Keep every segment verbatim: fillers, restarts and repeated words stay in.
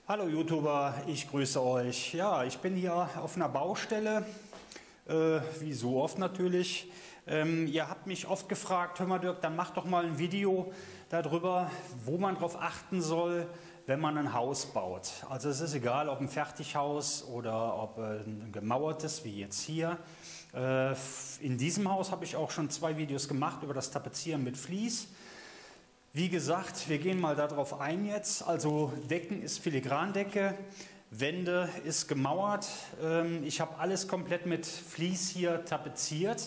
Hallo YouTuber, ich grüße euch. Ja, ich bin hier auf einer Baustelle, äh, wie so oft natürlich. Ähm, ihr habt mich oft gefragt, hör mal Dirk, dann mach doch mal ein Video darüber, wo man drauf achten soll, wenn man ein Haus baut. Also es ist egal, ob ein Fertighaus oder ob ein gemauertes, wie jetzt hier. Äh, in diesem Haus habe ich auch schon zwei Videos gemacht über das Tapezieren mit Vlies. Wie gesagt, wir gehen mal darauf ein jetzt. Also Decken ist Filigrandecke, Wände ist gemauert. Ich habe alles komplett mit Vlies hier tapeziert.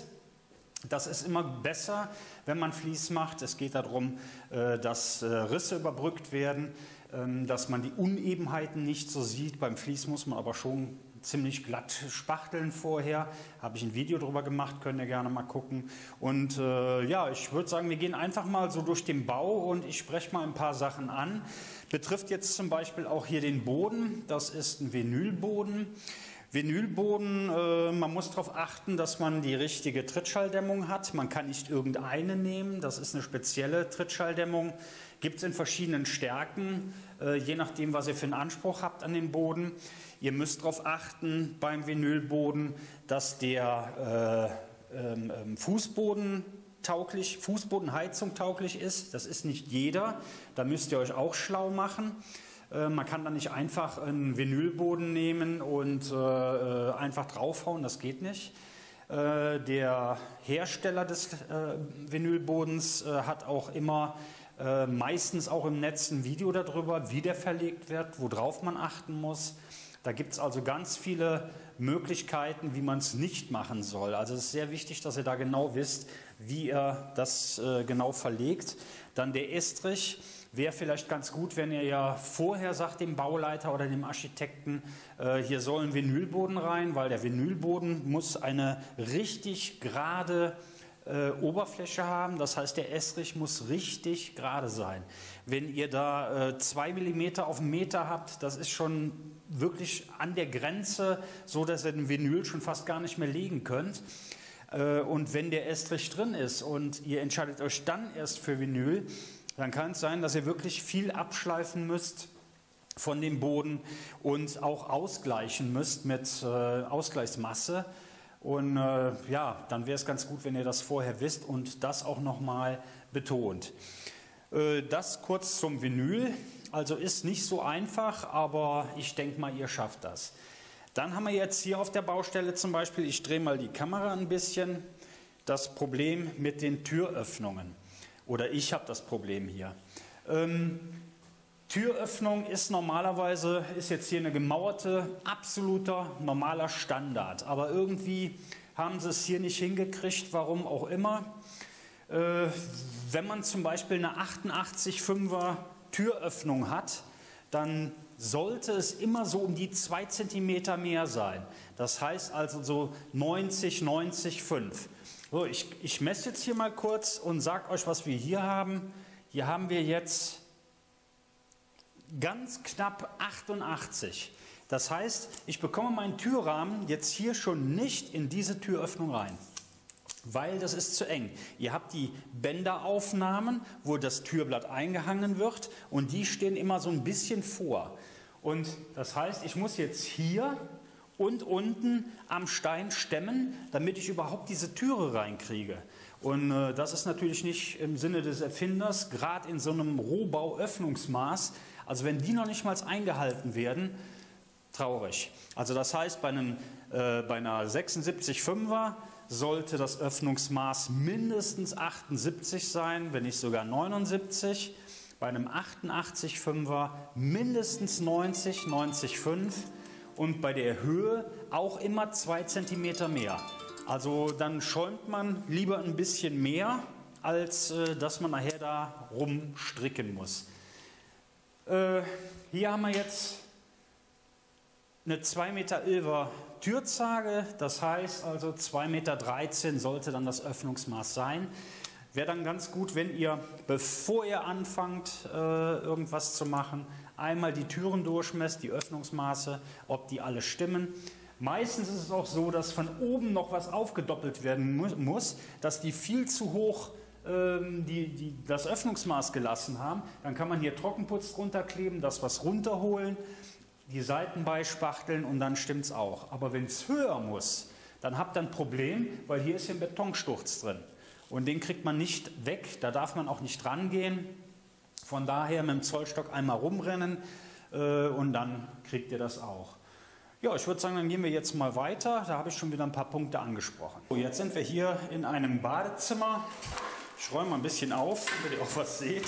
Das ist immer besser, wenn man Vlies macht. Es geht darum, dass Risse überbrückt werden, dass man die Unebenheiten nicht so sieht. Beim Vlies muss man aber schon ziemlich glatt spachteln vorher. Habe ich ein Video drüber gemacht, könnt ihr gerne mal gucken. Und äh, ja, ich würde sagen, wir gehen einfach mal so durch den Bau und ich spreche mal ein paar Sachen an. Betrifft jetzt zum Beispiel auch hier den Boden. Das ist ein Vinylboden. Vinylboden, äh, man muss darauf achten, dass man die richtige Trittschalldämmung hat. Man kann nicht irgendeine nehmen, das ist eine spezielle Trittschalldämmung. Gibt es in verschiedenen Stärken, äh, je nachdem, was ihr für einen Anspruch habt an den Boden. Ihr müsst darauf achten beim Vinylboden, dass der äh, ähm, Fußboden tauglich, Fußbodenheizung tauglich ist. Das ist nicht jeder, da müsst ihr euch auch schlau machen. Man kann da nicht einfach einen Vinylboden nehmen und äh, einfach draufhauen, das geht nicht. Äh, der Hersteller des äh, Vinylbodens äh, hat auch immer äh, meistens auch im Netz ein Video darüber, wie der verlegt wird, worauf man achten muss. Da gibt es also ganz viele Möglichkeiten, wie man es nicht machen soll. Also es ist sehr wichtig, dass ihr da genau wisst, wie ihr das äh, genau verlegt. Dann der Estrich. Wäre vielleicht ganz gut, wenn ihr ja vorher sagt dem Bauleiter oder dem Architekten, äh, hier soll ein Vinylboden rein, weil der Vinylboden muss eine richtig gerade äh, Oberfläche haben. Das heißt, der Estrich muss richtig gerade sein. Wenn ihr da äh, zwei Millimeter auf einen Meter habt, das ist schon wirklich an der Grenze, so dass ihr den Vinyl schon fast gar nicht mehr legen könnt. Äh, und wenn der Estrich drin ist und ihr entscheidet euch dann erst für Vinyl, dann kann es sein, dass ihr wirklich viel abschleifen müsst von dem Boden und auch ausgleichen müsst mit äh, Ausgleichsmasse. Und äh, ja, dann wäre es ganz gut, wenn ihr das vorher wisst und das auch nochmal betont. Äh, das kurz zum Vinyl. Also ist nicht so einfach, aber ich denke mal, ihr schafft das. Dann haben wir jetzt hier auf der Baustelle zum Beispiel, ich drehe mal die Kamera ein bisschen, das Problem mit den Türöffnungen. Oder ich habe das Problem hier. Ähm, Türöffnung ist normalerweise, ist jetzt hier eine gemauerte, absoluter, normaler Standard. Aber irgendwie haben sie es hier nicht hingekriegt, warum auch immer. Äh, wenn man zum Beispiel eine achtundachtzig Fünfer Türöffnung hat, dann sollte es immer so um die zwei Zentimeter mehr sein. Das heißt also so neunzig, neunzig, fünf. So, ich, ich messe jetzt hier mal kurz und sage euch, was wir hier haben. Hier haben wir jetzt ganz knapp achtundachtzig. Das heißt, ich bekomme meinen Türrahmen jetzt hier schon nicht in diese Türöffnung rein, weil das ist zu eng. Ihr habt die Bänderaufnahmen, wo das Türblatt eingehangen wird und die stehen immer so ein bisschen vor. Und das heißt, ich muss jetzt hier und unten am Stein stemmen, damit ich überhaupt diese Türe reinkriege. Und äh, das ist natürlich nicht im Sinne des Erfinders, gerade in so einem Rohbauöffnungsmaß. Also wenn die noch nicht mal eingehalten werden, traurig. Also das heißt, bei, einem, äh, bei einer sechsundsiebzig Fünfer sollte das Öffnungsmaß mindestens achtundsiebzig sein, wenn nicht sogar neunundsiebzig. Bei einem achtundachtzig Fünfer mindestens neunzig, neunzig Komma fünf. Und bei der Höhe auch immer zwei Zentimeter mehr. Also dann schäumt man lieber ein bisschen mehr, als äh, dass man nachher da rumstricken muss. Äh, hier haben wir jetzt eine zwei Meter elfer Türzage, das heißt also zwei Meter dreizehn sollte dann das Öffnungsmaß sein. Wäre dann ganz gut, wenn ihr, bevor ihr anfangt, äh, irgendwas zu machen, einmal die Türen durchmesst, die Öffnungsmaße, ob die alle stimmen. Meistens ist es auch so, dass von oben noch was aufgedoppelt werden mu muss, dass die viel zu hoch ähm, die, die das Öffnungsmaß gelassen haben, dann kann man hier Trockenputz drunter kleben, das was runterholen, die Seiten beispachteln und dann stimmt es auch. Aber wenn es höher muss, dann habt ihr ein Problem, weil hier ist ein Betonsturz drin. Und den kriegt man nicht weg, da darf man auch nicht rangehen. Von daher mit dem Zollstock einmal rumrennen äh, und dann kriegt ihr das auch. Ja, ich würde sagen, dann gehen wir jetzt mal weiter. Da habe ich schon wieder ein paar Punkte angesprochen. So, jetzt sind wir hier in einem Badezimmer. Ich räume mal ein bisschen auf, damit ihr auch was seht.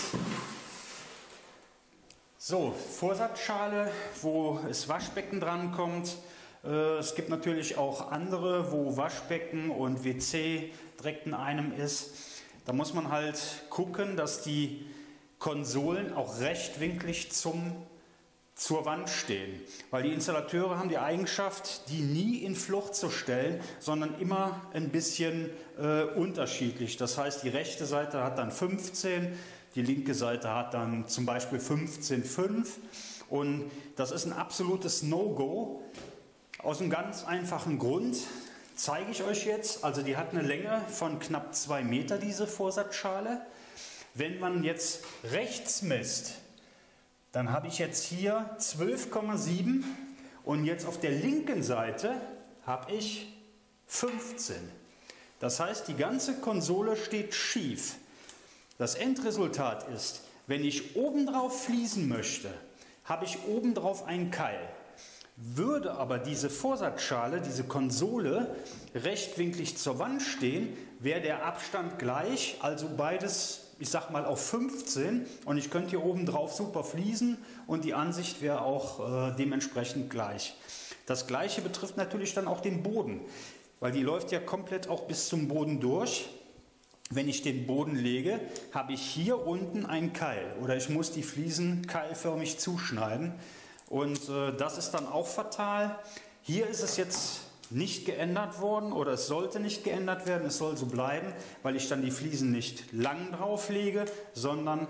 So, Vorsatzschale, wo das Waschbecken dran kommt. Äh, es gibt natürlich auch andere, wo Waschbecken und W C direkt in einem ist. Da muss man halt gucken, dass die Konsolen auch rechtwinklig zum, zur Wand stehen. Weil die Installateure haben die Eigenschaft, die nie in Flucht zu stellen, sondern immer ein bisschen äh, unterschiedlich. Das heißt, die rechte Seite hat dann fünfzehn, die linke Seite hat dann zum Beispiel fünfzehn Komma fünf. Und das ist ein absolutes No-Go. Aus einem ganz einfachen Grund. Zeige ich euch jetzt. Also die hat eine Länge von knapp zwei Meter, diese Vorsatzschale. Wenn man jetzt rechts misst, dann habe ich jetzt hier zwölf Komma sieben und jetzt auf der linken Seite habe ich fünfzehn. Das heißt, die ganze Konsole steht schief. Das Endresultat ist, wenn ich obendrauf fließen möchte, habe ich obendrauf einen Keil. Würde aber diese Vorsatzschale, diese Konsole rechtwinklig zur Wand stehen, wäre der Abstand gleich, also beides, ich sag mal, auf fünfzehn und ich könnte hier oben drauf super fließen und die Ansicht wäre auch äh, dementsprechend gleich. Das gleiche betrifft natürlich dann auch den Boden, weil die läuft ja komplett auch bis zum Boden durch. Wenn ich den Boden lege, habe ich hier unten einen Keil oder ich muss die Fliesen keilförmig zuschneiden. Und äh, das ist dann auch fatal. Hier ist es jetzt nicht geändert worden oder es sollte nicht geändert werden, es soll so bleiben, weil ich dann die Fliesen nicht lang drauf lege, sondern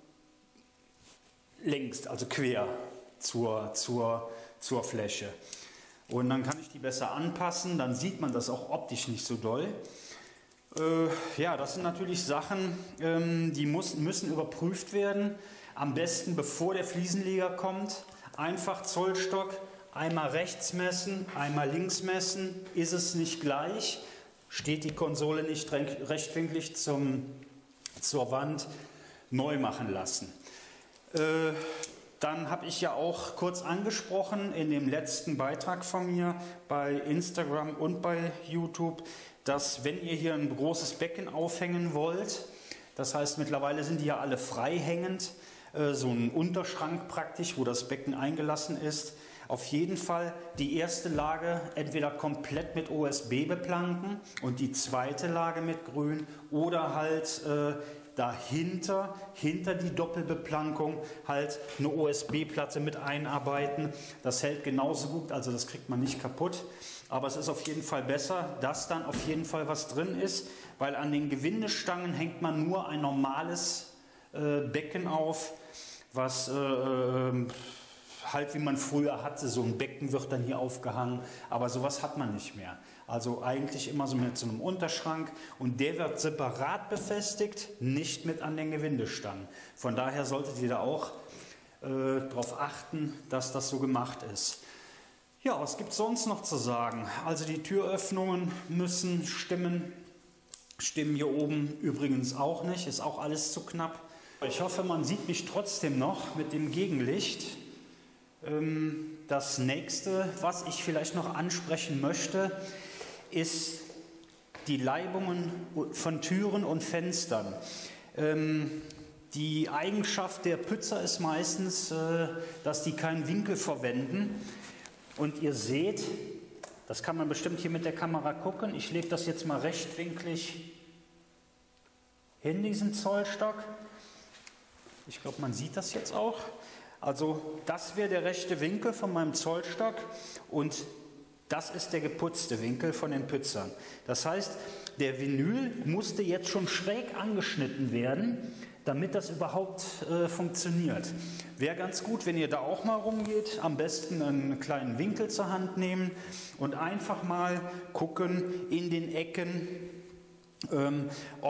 längs, also quer zur, zur, zur Fläche. Und dann kann ich die besser anpassen, dann sieht man das auch optisch nicht so doll. Äh, ja, das sind natürlich Sachen, ähm, die muss, müssen überprüft werden, am besten bevor der Fliesenleger kommt. Einfach Zollstock, einmal rechts messen, einmal links messen. Ist es nicht gleich, steht die Konsole nicht rechtwinklig zum, zur Wand, neu machen lassen. Äh, dann habe ich ja auch kurz angesprochen in dem letzten Beitrag von mir bei Instagram und bei YouTube, dass wenn ihr hier ein großes Becken aufhängen wollt, das heißt mittlerweile sind die ja alle freihängend, so ein Unterschrank praktisch, wo das Becken eingelassen ist. Auf jeden Fall die erste Lage entweder komplett mit O S B beplanken und die zweite Lage mit Grün oder halt äh, dahinter, hinter die Doppelbeplankung halt eine O S B-Platte mit einarbeiten. Das hält genauso gut, also das kriegt man nicht kaputt. Aber es ist auf jeden Fall besser, dass dann auf jeden Fall was drin ist, weil an den Gewindestangen hängt man nur ein normales äh, Becken auf, was äh, äh, halt wie man früher hatte, so ein Becken wird dann hier aufgehangen, aber sowas hat man nicht mehr. Also eigentlich immer so mit so einem Unterschrank und der wird separat befestigt, nicht mit an den Gewindestangen. Von daher solltet ihr da auch äh, darauf achten, dass das so gemacht ist. Ja, was gibt es sonst noch zu sagen? Also die Türöffnungen müssen stimmen, stimmen hier oben übrigens auch nicht, ist auch alles zu knapp. Ich hoffe, man sieht mich trotzdem noch mit dem Gegenlicht. Das nächste, was ich vielleicht noch ansprechen möchte, ist die Leibungen von Türen und Fenstern. Die Eigenschaft der Pützer ist meistens, dass die keinen Winkel verwenden. Und ihr seht, das kann man bestimmt hier mit der Kamera gucken, ich lege das jetzt mal rechtwinklig hin, diesen Zollstock. Ich glaube, man sieht das jetzt auch. Also das wäre der rechte Winkel von meinem Zollstock und das ist der geputzte Winkel von den Pützern. Das heißt, der Vinyl musste jetzt schon schräg angeschnitten werden, damit das überhaupt äh, funktioniert. Wäre ganz gut, wenn ihr da auch mal rumgeht, am besten einen kleinen Winkel zur Hand nehmen und einfach mal gucken in den Ecken, ähm, ob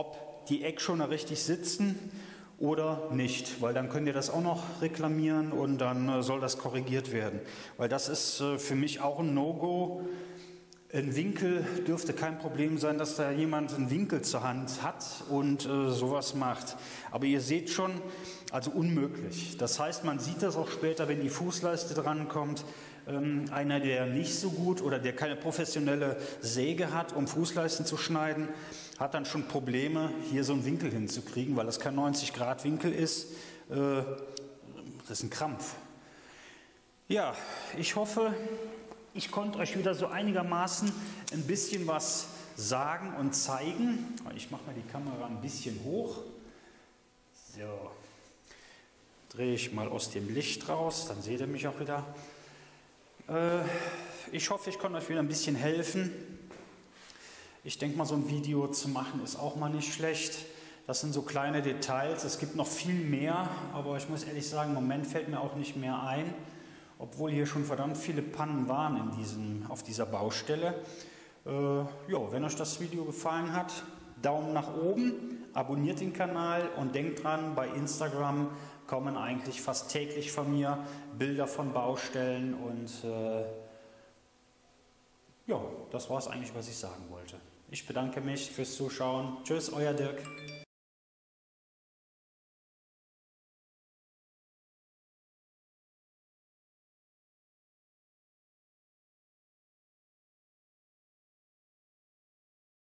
ob die Eckschoner richtig sitzen oder nicht, weil dann könnt ihr das auch noch reklamieren und dann äh, soll das korrigiert werden, weil das ist äh, für mich auch ein No-Go. Ein Winkel dürfte kein Problem sein, dass da jemand einen Winkel zur Hand hat und äh, sowas macht. Aber ihr seht schon, also unmöglich. Das heißt, man sieht das auch später, wenn die Fußleiste drankommt. Ähm, einer, der nicht so gut oder der keine professionelle Säge hat, um Fußleisten zu schneiden, hat dann schon Probleme, hier so einen Winkel hinzukriegen, weil das kein neunzig Grad Winkel ist. Äh, das ist ein Krampf. Ja, ich hoffe, ich konnte euch wieder so einigermaßen ein bisschen was sagen und zeigen. Ich mache mal die Kamera ein bisschen hoch. So, drehe ich mal aus dem Licht raus, dann seht ihr mich auch wieder. Äh, ich hoffe, ich konnte euch wieder ein bisschen helfen. Ich denke mal, so ein Video zu machen ist auch mal nicht schlecht. Das sind so kleine Details. Es gibt noch viel mehr, aber ich muss ehrlich sagen, im Moment fällt mir auch nicht mehr ein. Obwohl hier schon verdammt viele Pannen waren in diesem, auf dieser Baustelle. Äh, ja, wenn euch das Video gefallen hat, Daumen nach oben, abonniert den Kanal und denkt dran, bei Instagram kommen eigentlich fast täglich von mir Bilder von Baustellen und äh, ja, das war es eigentlich, was ich sagen wollte. Ich bedanke mich fürs Zuschauen. Tschüss, euer Dirk.